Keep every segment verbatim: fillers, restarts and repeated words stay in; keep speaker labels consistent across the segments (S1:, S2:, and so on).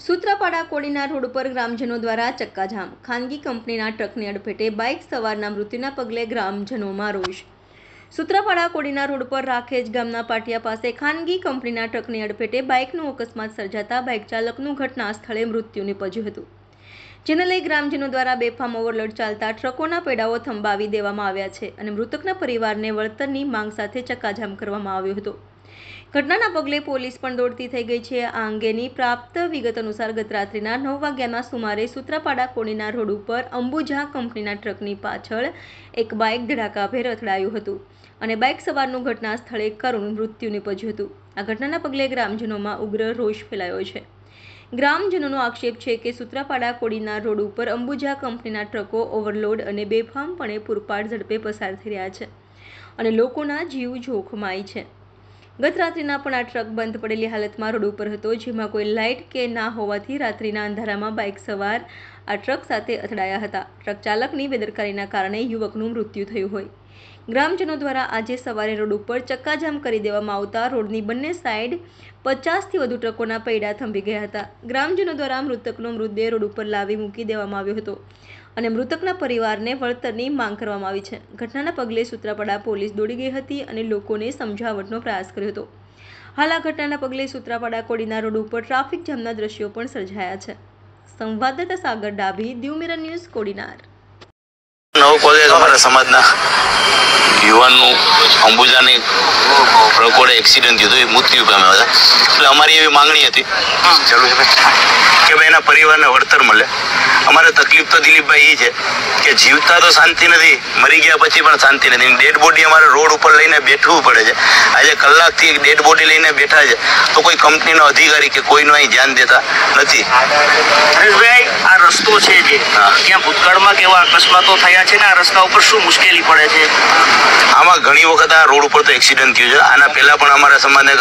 S1: Sutrapada Kodinar road પર ગ્રામજનો દ્વારા ચક્કાજામ. ખાનગી કંપનીના ટ્રકની અડફેટે બાઇક સવારના મૃત્યુના પગલે ગ્રામજનોમાં રોષ. સૂત્રાપાડા કોડીનાર રોડ પર રાખેજ ગામના પાટિયા પાસે ખાનગી કંપનીના ટ્રકની અડફેટે બાઇકનું અકસ્માત સર્જાતા બાઇક ચાલકનું ઘટના સ્થળે મૃત્યુ નીપજ્યું હતું. જેને લઈ ગ્રામજનો દ્વારા બેફામ ઓવરલોડ ચાલતા ટ્રકોના પૈડાઓ થંભાવી દેવામાં આવ્યા છે અને મૃતકના પરિવારને વળતરની માંગ સાથે ચક્કાજામ કરવામાં આવ્યો હતો. ઘટનાના પગલે પોલીસ પણ દોડતી થઈ ગઈ છે. આ અંગેની પ્રાપ્ત વિગત અનુસાર ગત રાત્રિના નવ વાગ્યાના સુમારે સૂત્રાપાડા કોડીનાર રોડ ઉપર અંબુજા કંપનીના ટ્રકની પાછળ એક બાઇક ધડાકાભેર અથડાયું હતું અને બાઇક સવારનું ઘટના સ્થળે કરુણ મૃત્યુ નીપજ્યું હતું. આ ઘટનાના પગલે ગ્રામજનોમાં ઉગ્ર રોષ ફેલાયો છે. ગ્રામજનોનો આક્ષેપ છે કે સૂત્રાપાડા કોડીનાર રોડ ઉપર અંબુજા કંપનીના ટ્રકો ઓવરલોડ અને બેફામપણે પૂરપાટ ઝડપે પસાર થઈ રહ્યા છે અને લોકોના જીવ જોખમાય છે. ગત રાત્રિના પણ આ ટ્રક બંધ પડેલી હાલતમાં રોડ ઉપર હતો, જેમાં કોઈ લાઇટ કે ના હોવાથી રાત્રિના અંધારામાં બાઇક સવાર આ ટ્રક સાથે અથડાયા હતા. ટ્રક ચાલકની બેદરકારીના કારણે યુવકનું મૃત્યુ થયું હોય. ગ્રામજનો દ્વારા આજે સવારે રોડ ઉપર ચક્કાજામ કરી દેવામાં આવતા રોડની બંને સાઈડ પચાસથી વધુ ટ્રકોના પૈડા થંભી ગયા હતા. ગ્રામજનો દ્વારા મૃતકનો મૃતદેહ રોડ ઉપર લાવી મૂકી દેવામાં આવ્યો હતો અને મૃતકના પરિવારને વળતરની માંગ કરવામાં આવી છે. ઘટનાના પગલે સૂત્રાપાડા પોલીસ દોડી ગઈ હતી અને લોકોને સમજાવટનો પ્રયાસ કર્યો હતો. હાલ આ ઘટનાના પગલે સૂત્રાપાડા કોડીનાર રોડ ઉપર ટ્રાફિક જામના દ્રશ્યો પણ સર્જાયા છે. સંવાદદાતા સાગર ડાભી, દીવ મિરર ન્યૂઝ, કોડીનાર.
S2: નવ કોલેજ અમારા સમાજના યુવાનનું અંબુજાની ટ્રકોડે એક્સિડન્ટ થયું હતું, મૃત્યુ પામ્યા હતા. એટલે અમારી એવી માંગણી હતી ચાલુ છે કે ભાઈ એના પરિવારને વળતર મળે. અમારે તકલીફ તો દિલીપભાઈ એ છે કે જીવતા તો શાંતિ નથી, મરી ગયા પછી પણ શાંતિ નથી. ડેડ બોડી અમારે રોડ ઉપર લઈને બેઠવું પડે છે. આજે કલાકથી ડેડ બોડી લઈને બેઠા છે તો કોઈ કંપનીનો અધિકારી કે કોઈનું અહીં ધ્યાન દેતા નથી.
S3: હરેશભાઈ, આ રસ્તો છે જે ત્યાં ભૂતકાળમાં કેવા અકસ્માતો થયા છે ને આ રસ્તા ઉપર શું મુશ્કેલી પડે છે?
S2: આમાં ઘણી વખત આ રોડ ઉપર તો એક્સિડન્ટ થયું છે. આના પહેલા પણ અમારા સમાજને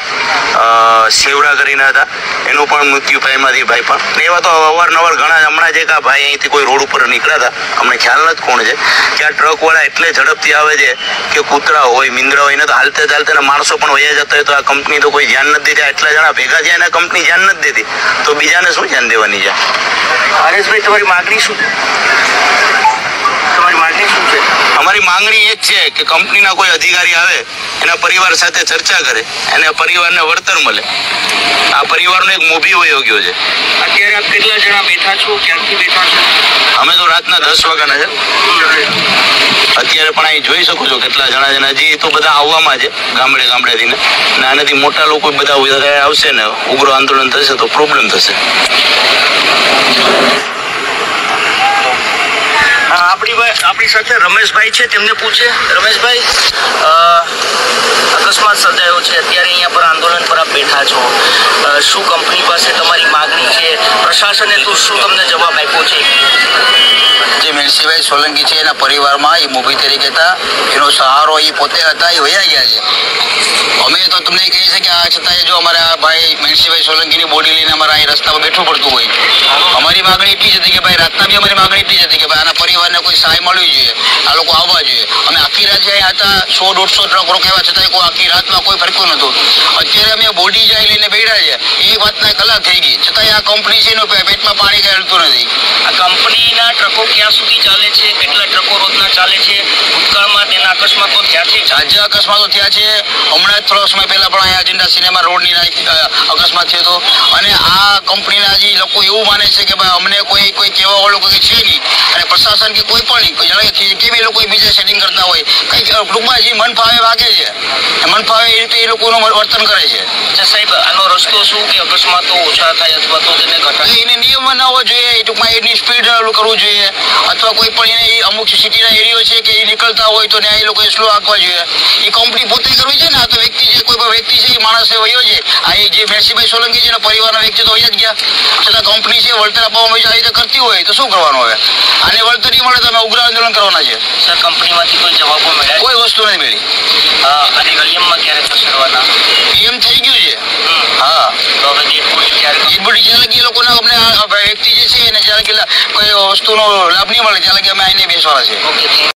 S2: અજય સેવરા કરીને હતા, એનું પણ મૃત્યુ પામ્યાથી ભાઈ પણ. એવા તો અવારનવાર ઘણા હમણાં જે કે ભાઈ અહીંથી કોઈ રોડ ઉપર નીકળ્યા હતા, અમને ખ્યાલ નથી કોણ છે, કે આ ટ્રક વાળા એટલે ઝડપથી આવે છે કે કૂતરા હોય, મીંદડા હોય ને તો હાલતે ચાલતે માણસો પણ વયા જતા હોય તો આ કંપની તો કોઈ ધ્યાન નથી દેતી. એટલા જણા ભેગા થયા અને કંપની ધ્યાન નથી દેતી તો બીજાને શું ધ્યાન દેવાની છે?
S3: હરેશભાઈ, તમારી માગણી શું તમારી માગણી શું છે?
S2: અમારી માંગણી એ જ છે કે કંપનીના કોઈ અધિકારી આવે, એના પરિવાર સાથે ચર્ચા કરે, એને પરિવારને વળતર મળે. આ પરિવારનો એક મોભી વયો ગયો છે.
S3: અત્યારે આપ કેટલા જણા બેઠા છો? ક્યાંથી બેઠા છો?
S2: અમે તો રાતના દસ વાગ્યાના છે. અત્યારે પણ અહીં જોઈ શકો છો કેટલા જણા છે. હજી તો બધા આવવામાં છે ગામડે ગામડેથી ને આનાથી મોટા લોકો બધા આવશે ને ઉગ્ર આંદોલન થશે તો પ્રોબ્લેમ થશે.
S3: આપણી આપણી સાથે રમેશભાઈ છે, તેમને પૂછે. રમેશભાઈ, અકસ્માત સર્જાયો છે, અત્યારે અહીંયા પર આંદોલન પર આપ બેઠા છો, શું કંપની પાસે તમારી માગણી છે? પ્રશાસને તો શું તમને જવાબ આપ્યો છે?
S4: જે મેણસીભાઈ સોલંકી છે એના પરિવારમાં એ મૂવી તરીકે હતા, એનો સહારો એ પોતે હતા, એ વયા ગયા છે. અમે તો તમને કહીએ છીએ કે આ છતાં જો અમારા ભાઈ મેણસીભાઈ સોલંકીની બોડી લઈને અમારા અહીં રસ્તા પર બેઠવું પડતું હોય. અમારી માગણી એટલી જ હતી કે ભાઈ રાતના બી અમારી માગણી એટલી જ હતી કે ભાઈ આના પરિવારને કોઈ સહાય મળવી જોઈએ, આ લોકો આવવા જોઈએ. અમે આખી રાત અહીંયા હતા, સો દોઢસો ટ્રક રોકાવ્યા છતાં કોઈ આખી રાતમાં કોઈ ફરક્યું નહોતું. અત્યારે અમે બોડી જાય લઈને બેઠા છે, એ વાતના કલાક થઈ ગઈ છતાં આ કંપની છે એનો પેટમાં પાણી કઈ હલતું નથી.
S3: આ કંપનીના ટ્રકો ક્યાં સુધી ચાલે છે? કેટલા ટ્રકો રોજના ચાલે છે? ભૂતકાળમાં તેના અકસ્માતો થયા છે?
S4: આજે અકસ્માતો થયા છે. હમણાં જ થોડા સમય પહેલા પણ અહીંયા અજંડા સિનેમા રોડની અકસ્માત થયો હતો. અને આ કંપનીના જે લોકો એવું માને છે કે ભાઈ અમને કોઈ કોઈ કહેવા વાળો કોઈ છે નહીં અને પ્રશાસન કે કોઈ પણ નહીં, જાણે કેવી લોકો બીજા સેટિંગ કરતા હોય, કંઈક ટૂંકમાં જે મન ફાવે વાગે છે, મન ફાવે એ રીતે એ લોકોનું વર્તન કરે છે.
S3: સાહેબ, આનો રસ્તો શું કે અકસ્માતો ઓછા થાય અથવા તો તેને ઘટાડે?
S4: એને નિયમમાં ન હોવો જોઈએ. ટૂંકમાં એની સ્પીડ કરવું જોઈએ અથવા કોઈ પણ એને અમુક સિટીના એરિયો છે કે એ નીકળતા હોય તો ત્યાં એ લોકોએ સ્લો આંકવા જોઈએ. એ કંપની પોતે કરવી છે ને. આ તો વ્યક્તિ છે, કોઈ પણ વ્યક્તિ છે, એ માણસ વયો છે. આ એ જે મેણસીભાઈ સોલંકી છે એના પરિવારના વ્યક્તિ તો વયા જ ગયા, છતાં કંપની છે વળતર આપવામાં આવી રીતે કરતી હોય તો શું કરવાનું? હવે આને વળતર નહીં મળે તો અમે ઉગ્ર આંદોલન કરવાના છે.
S3: સર, કંપનીમાંથી કોઈ જવાબો મળ્યા?
S4: કોઈ વસ્તુ નહીં મળી.
S3: અને ગલિયમમાં ક્યારે ખસેડવાના
S4: એમ થઈ ગયું છે.
S3: હા, તો હવે ડેડ બોડી ક્યારે?
S4: ડેડ બોડી જ્યારે કે એ લોકોને અમને વ્યક્તિ જે છે એને જ્યારે કે કોઈ વસ્તુનો લાભ નહીં મળે ત્યારે કે અમે આઈને બેસવાના છે.
S3: ઓકે.